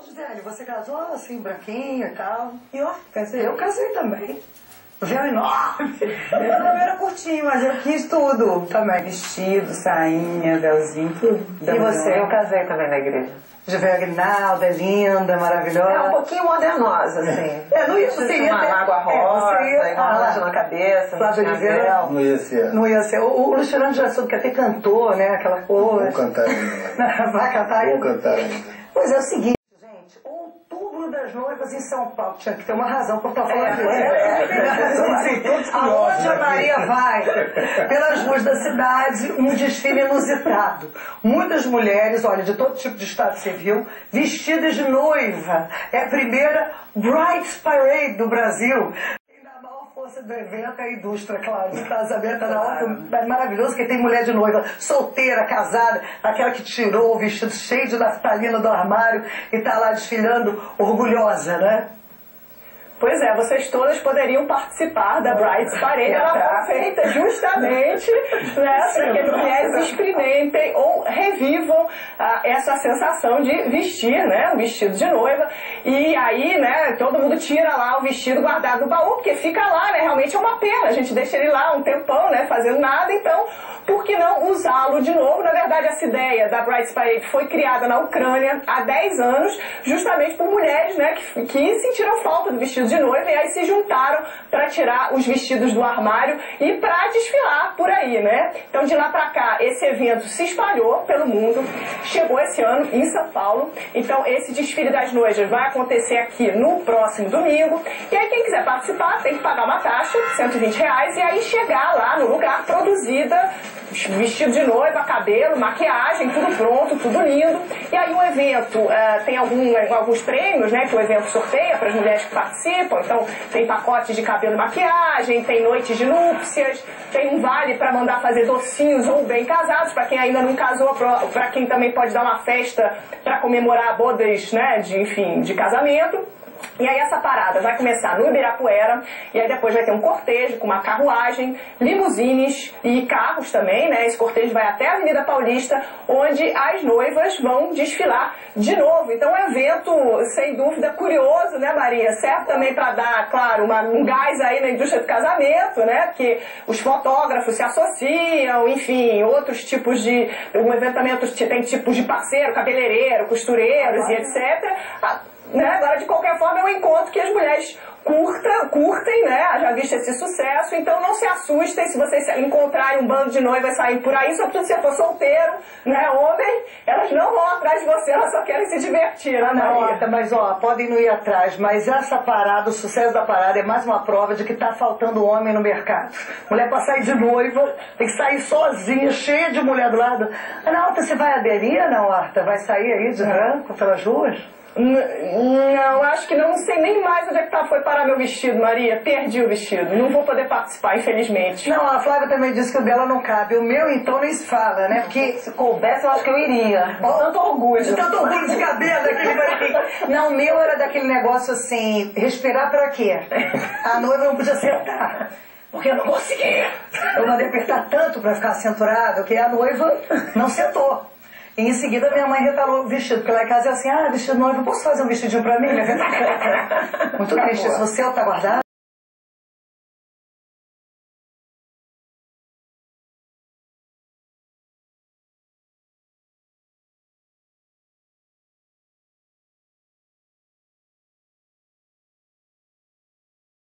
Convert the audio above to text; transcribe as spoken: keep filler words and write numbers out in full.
Gisele, você casou assim, branquinho e tal? Eu casei. Eu casei também. Véu enorme. Meu nome era curtinho, mas eu quis tudo. Também. Vestido, sainha, véuzinho, tudo. E você? Eu casei também na igreja. De véu Aguinaldo, é linda, maravilhosa. É um pouquinho modernosa, assim. É, não ia, você ia uma ter... água rosa, é, ia... e uma ah, rosa na cabeça, Flávio no Oliveira. véu. Não ia ser. Não ia ser. O, o Luciano já soube que até cantou, né? Aquela coisa. Vou cantar ainda. Vai cantar Vou ainda? cantar ainda. Pois é o seguinte, gente. Outubro das Noivas em São Paulo. Tinha que ter uma razão para estar falando É, disso. é, Assim, aonde a Maria vai, pelas ruas da cidade, um desfile inusitado. Muitas mulheres, olha, de todo tipo de estado civil, vestidas de noiva. É a primeira Brides Parade do Brasil. A maior força do evento é a indústria, claro. O casamento é na hora, é maravilhoso, que tem mulher de noiva solteira, casada, aquela que tirou o vestido cheio de naftalina do armário e tá lá desfilando orgulhosa, né? Pois é, vocês todas poderiam participar da Brides Parade. Ela foi feita justamente, né, para que as mulheres experimentem ou revivam ah, essa sensação de vestir, né, um vestido de noiva. E aí, né, todo mundo tira lá o vestido guardado no baú, porque fica lá, né, realmente é uma pena. A gente deixa ele lá um tempão, né, fazendo nada, então por que não usá-lo de novo? Na verdade, essa ideia da Brides Parade foi criada na Ucrânia há dez anos, justamente por mulheres, né, que, que sentiram falta do vestido de noiva e aí se juntaram para tirar os vestidos do armário e para desfilar por aí, né? Então, de lá para cá, esse evento se espalhou pelo mundo, chegou esse ano em São Paulo. Então, esse desfile das noivas vai acontecer aqui no próximo domingo. E aí, quem quiser participar tem que pagar uma taxa, cento e vinte reais, e aí chegar lá no lugar produzida, vestido de noiva, cabelo, maquiagem, tudo pronto, tudo lindo. E aí o evento uh, tem algum, alguns prêmios, né, que o evento sorteia para as mulheres que participam. Então tem pacotes de cabelo e maquiagem, tem noites de núpcias, tem um vale para mandar fazer docinhos ou bem casados, para quem ainda não casou, para quem também pode dar uma festa para comemorar bodas, né, de, enfim, de casamento. E aí essa parada vai começar no Ibirapuera, e aí depois vai ter um cortejo com uma carruagem, limusines e carros também, né? Esse cortejo vai até a Avenida Paulista, onde as noivas vão desfilar de novo. Então é um evento, sem dúvida, curioso, né, Maria? Certo também para dar, claro, uma, um gás aí na indústria do casamento, né? Porque os fotógrafos se associam, enfim, outros tipos de... O evento também tem tipos de parceiro, cabeleireiro, costureiros e etcétera. Né? Agora, de qualquer forma, é um encontro que as mulheres curta, curtem, né? Já visto esse sucesso, então não se assustem se vocês encontrarem um bando de noivas saindo por aí, sobretudo se você for solteiro, né, homem, elas não vão atrás de você, elas só querem se divertir, né, Maria? Não, mas ó, podem não ir atrás, mas essa parada, o sucesso da parada é mais uma prova de que tá faltando homem no mercado. Mulher pra sair de noiva, tem que sair sozinha, cheia de mulher do lado. Ana Horta, você vai aderir, Ana Horta? Vai sair aí de branco pelas ruas? Não, acho que não, não sei nem mais onde é que tá, foi parar meu vestido, Maria. Perdi o vestido. Não vou poder participar, infelizmente. Não, a Flávia também disse que o dela não cabe. O meu, então, nem se fala, né? Porque Se coubesse, eu acho que eu iria. oh, Tanto orgulho. de tanto orgulho de cabelo, daquele branquinho. Não, o meu era daquele negócio assim, respirar pra quê? A noiva não podia sentar. Porque eu não conseguia. Eu mandei apertar tanto pra ficar cinturado que a noiva não sentou. E em seguida minha mãe retalou o vestido, porque lá em casa é assim, ah, vestido noivo, posso fazer um vestidinho pra mim? Muito triste, se você tá guardado.